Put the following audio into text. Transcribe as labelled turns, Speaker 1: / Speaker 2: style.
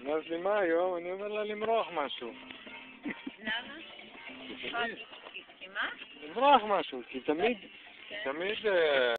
Speaker 1: אומרת לי מה היום? אני אומר לה למרוח משהו.
Speaker 2: למה?
Speaker 1: תמיד.
Speaker 2: מה?
Speaker 1: למרוח משהו, כי תמיד